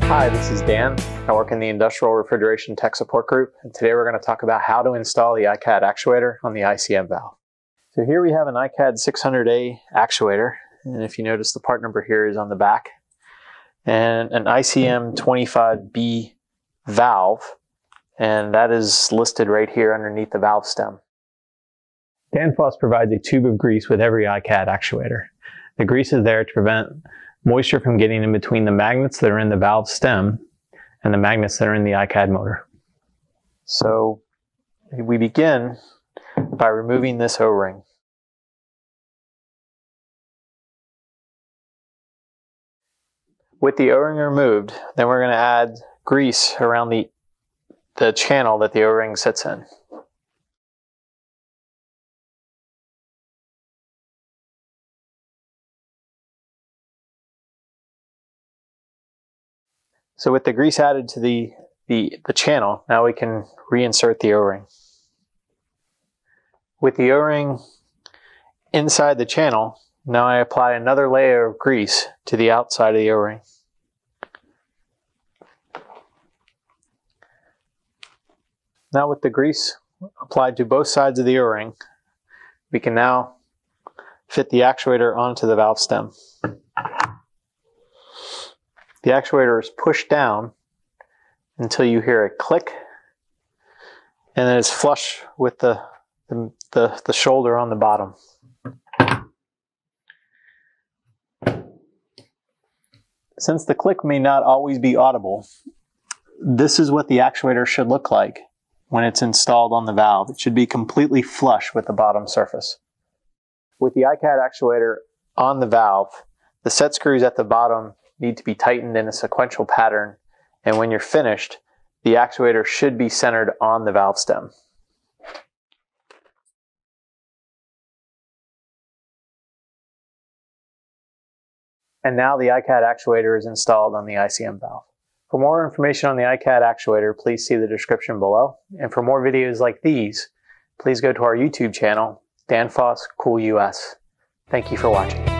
Hi, this is Dan. I work in the Industrial Refrigeration Tech Support Group, and today we're going to talk about how to install the ICAD actuator on the ICM valve. So here we have an ICAD 600A actuator, and if you notice the part number here is on the back, and an ICM 25B valve, and that is listed right here underneath the valve stem. Danfoss provides a tube of grease with every ICAD actuator. The grease is there to prevent moisture from getting in between the magnets that are in the valve stem and the magnets that are in the ICAD motor. So we begin by removing this O-ring. With the O-ring removed, then we're going to add grease around the channel that the O-ring sits in. So with the grease added to the channel, now we can reinsert the O-ring. With the O-ring inside the channel, now I apply another layer of grease to the outside of the O-ring. Now with the grease applied to both sides of the O-ring, we can now fit the actuator onto the valve stem. The actuator is pushed down until you hear a click, and then it's flush with the shoulder on the bottom. Since the click may not always be audible, this is what the actuator should look like when it's installed on the valve. It should be completely flush with the bottom surface. With the ICAD actuator on the valve, the set screws at the bottom need to be tightened in a sequential pattern, and when you're finished, the actuator should be centered on the valve stem. And now the ICAD actuator is installed on the ICM valve. For more information on the ICAD actuator, please see the description below. And for more videos like these, please go to our YouTube channel, Danfoss Cool US. Thank you for watching.